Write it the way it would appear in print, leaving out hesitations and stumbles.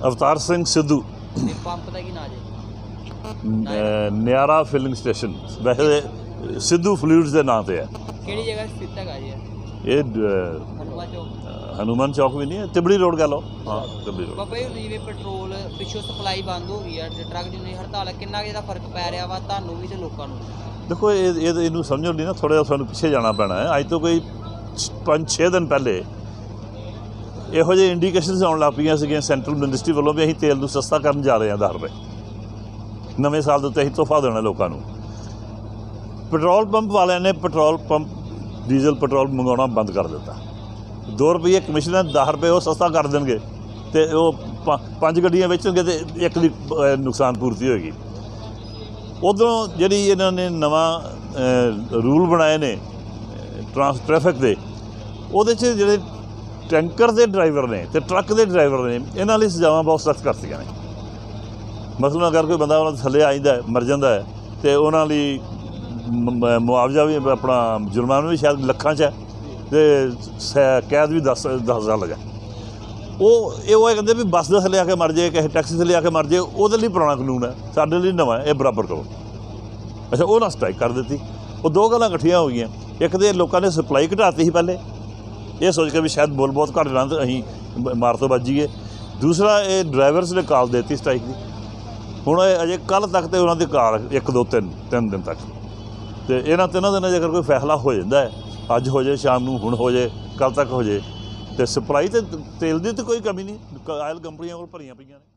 अवतार सिंह सिद्धू ਤੇ ਪੰਪ ਦਾ ਕੀ ਨਾਂ ਜੀ? ਨਿਆਰਾ ਫਿਲਿੰਗ ਸਟੇਸ਼ਨ ਵੈਸੇ ਸਿੱਧੂ ਫਲੂਇਡਸ ਦੇ ਨਾਂ ਤੇ ਹੈ। ਕਿਹੜੀ ਜਗ੍ਹਾ ਸਥਿਤ ਹੈਗਾ ਜੀ ਇਹ ਹਨੂੰਮਾਨ ਚੌਕ? ਹਨੂੰਮਾਨ ਚੌਕ ਵੀ ਨਹੀਂ ਹੈ, ਤਿਬੜੀ ਰੋਡ ਕਹ ਲਓ। ਹਾਂ ਤਿਬੜੀ ਰੋਡ। ਬਾਬਾ ਜੀ ਜਿਵੇਂ ਪੈਟਰੋਲ ਪਿੱਛੋਂ ਸਪਲਾਈ ਬੰਦ ਹੋ ਗਈ ਹੈ ਤੇ ਟਰੱਕ ਜਿੰਨੀ ਹੜਤਾਲ ਹੈ, ਕਿੰਨਾ ਕੁ ਇਹਦਾ ਫਰਕ ਪੈ ਰਿਹਾ ਵਾ ਤੁਹਾਨੂੰ ਵੀ ਤੇ ਲੋਕਾਂ ਨੂੰ? ਦੇਖੋ ਇਹਨੂੰ ਸਮਝਣ ਲਈ ਨਾ ਥੋੜ੍ਹਾ ਜਿਹਾ ਸਾਨੂੰ ਪਿੱਛੇ ਜਾਣਾ ਪੈਣਾ ਹੈ। ਅੱਜ ਤੋਂ ਕੋਈ 5-6 ਦਿਨ ਪਹਿਲੇ ਇਹੋ ਜਿਹੇ ਇੰਡੀਕੇਸ਼ਨਸ ਆਉਣ ਲੱਗ ਪਈਆਂ ਸੀਗੀਆਂ ਸੈਂਟਰਲ ਮਿਨਿਸਟਰੀ ਵੱਲੋਂ ਵੀ ਅਸੀਂ ਤੇਲ ਨੂੰ ਸਸਤਾ ਕਰਨ ਜਾ ਰਹੇ ਹਾਂ 10 ਰੁਪਏ। ਨਵੇਂ ਸਾਲ ਦੇ ਉੱਤੇ ਅਸੀਂ ਤੋਹਫਾ ਦੇਣਾ ਲੋਕਾਂ ਨੂੰ। ਪੈਟਰੋਲ ਪੰਪ ਵਾਲਿਆਂ ਨੇ ਪੈਟਰੋਲ ਪੰਪ ਡੀਜ਼ਲ ਪੈਟਰੋਲ ਮੰਗਾਉਣਾ ਬੰਦ ਕਰ ਦਿੱਤਾ। 2 ਰੁਪਏ ਕਮਿਸ਼ਨ ਹੈ, 10 ਰੁਪਏ ਉਹ ਸਸਤਾ ਕਰ ਦੇਣਗੇ ਅਤੇ ਉਹ 5 ਗੱਡੀਆਂ ਵੇਚਣਗੇ ਅਤੇ 1 ਦੀ ਨੁਕਸਾਨ ਪੂਰਤੀ ਹੋਏਗੀ। ਉੱਧਰੋਂ ਜਿਹੜੀ ਇਹਨਾਂ ਨੇ ਨਵਾਂ ਰੂਲ ਬਣਾਏ ਨੇ ਟ੍ਰੈਫਿਕ ਦੇ, ਉਹਦੇ 'ਚ ਜਿਹੜੇ ਟੈਂਕਰ ਦੇ ਡਰਾਈਵਰ ਨੇ ਅਤੇ ਟਰੱਕ ਦੇ ਡਰਾਈਵਰ ਨੇ, ਇਹਨਾਂ ਲਈ ਸਜ਼ਾਵਾਂ ਬਹੁਤ ਸਖਤ ਕਰਤੀਆਂ ਨੇ। ਮਸਲਨ ਅਗਰ ਕੋਈ ਬੰਦਾ ਉਹਨਾਂ ਦੇ ਥੱਲੇ ਆ ਜਾਂਦਾ ਮਰ ਜਾਂਦਾ ਹੈ ਅਤੇ ਉਹਨਾਂ ਲਈ ਮੁਆਵਜ਼ਾ ਵੀ ਆਪਣਾ ਜੁਰਮਾਨਾ ਵੀ ਸ਼ਾਇਦ ਲੱਖਾਂ 'ਚ ਹੈ ਅਤੇ ਕੈਦ ਵੀ 10 ਸਾਲ ਹੈ। ਉਹ ਕਹਿੰਦੇ ਵੀ ਬੱਸ ਦੇ ਥੱਲੇ ਆ ਕੇ ਮਰ ਜਾਏ, ਕਿਸੇ ਟੈਕਸੀ ਥੱਲੇ ਆ ਕੇ ਮਰ ਜਾਏ, ਉਹਦੇ ਲਈ ਪੁਰਾਣਾ ਕਾਨੂੰਨ ਹੈ, ਸਾਡੇ ਲਈ ਨਵਾਂ ਇਹ ਬਰਾਬਰ ਕਰੋ। ਅੱਛਾ, ਉਹ ਨਾ ਸਟ੍ਰਾਈਕ ਕਰ ਦਿੱਤੀ। ਉਹ 2 ਗੱਲਾਂ ਇਕੱਠੀਆਂ ਹੋ ਗਈਆਂ। ਇੱਕ ਤਾਂ ਲੋਕਾਂ ਨੇ ਸਪਲਾਈ ਘਟਾਤੀ ਸੀ ਪਹਿਲੇ, ਇਹ ਸੋਚ ਕੇ ਵੀ ਸ਼ਾਇਦ ਬੋਲ ਬਹੁਤ ਘੱਟ ਜਾਣ ਤਾਂ ਅਸੀਂ ਮਾਰ ਤੋਂ ਬਚ ਜਾਈਏ। ਦੂਸਰਾ ਇਹ ਡਰਾਈਵਰਸ ਨੇ ਕਾਲ ਦੇ ਦਿੱਤੀ ਸਟ੍ਰਾਈਕ ਦੀ। ਹੁਣ ਅਜੇ ਕੱਲ੍ਹ ਤੱਕ ਤਾਂ ਉਹਨਾਂ ਦੀ ਕਾਲ 1 2 3 ਦਿਨ ਤੱਕ, ਅਤੇ ਇਹਨਾਂ 3 ਦਿਨਾਂ 'ਚ ਅਗਰ ਕੋਈ ਫੈਸਲਾ ਹੋ ਜਾਂਦਾ ਹੈ, ਅੱਜ ਹੋ ਜਾਏ, ਸ਼ਾਮ ਨੂੰ, ਹੁਣ ਹੋ ਜਾਏ, ਕੱਲ੍ਹ ਤੱਕ ਹੋ ਜਾਏ, ਅਤੇ ਸਪਲਾਈ ਤੇ ਤੇਲ ਦੀ ਤਾਂ ਕੋਈ ਕਮੀ ਨਹੀਂ। ਆਇਲ ਕੰਪਨੀਆਂ ਕੋਲ ਭਰੀਆਂ ਪਈਆਂ ਨੇ।